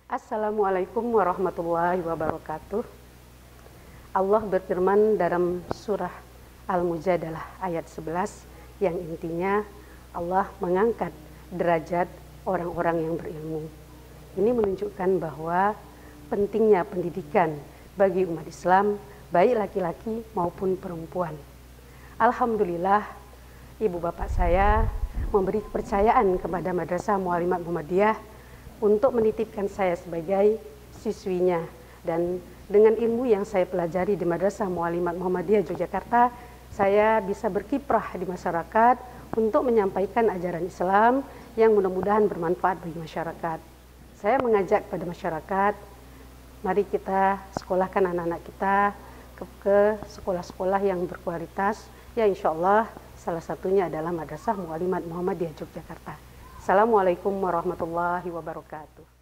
Assalamualaikum warahmatullahi wabarakatuh. Allah berfirman dalam surah Al-Mujadalah ayat 11 yang intinya Allah mengangkat derajat orang-orang yang berilmu. Ini menunjukkan bahwa pentingnya pendidikan bagi umat Islam, baik laki-laki maupun perempuan. Alhamdulillah, ibu bapak saya memberi kepercayaan kepada Madrasah Muallimat Muhammadiyah untuk menitipkan saya sebagai siswinya, dan dengan ilmu yang saya pelajari di Madrasah Muallimat Muhammadiyah Yogyakarta, saya bisa berkiprah di masyarakat untuk menyampaikan ajaran Islam yang mudah-mudahan bermanfaat bagi masyarakat. Saya mengajak kepada masyarakat, mari kita sekolahkan anak-anak kita ke sekolah-sekolah yang berkualitas, ya insya Allah salah satunya adalah Madrasah Muallimat Muhammadiyah Yogyakarta. Assalamualaikum warahmatullahi wabarakatuh.